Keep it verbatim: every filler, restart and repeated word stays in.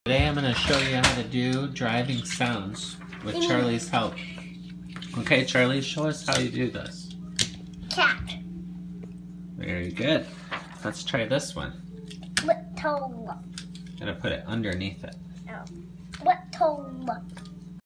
Today I'm going to show you how to do driving sounds with Charlie's help. Okay, Charlie, show us how you do this. Cat. Very good. Let's try this one. Little. Gotta put it underneath it. Oh. Little.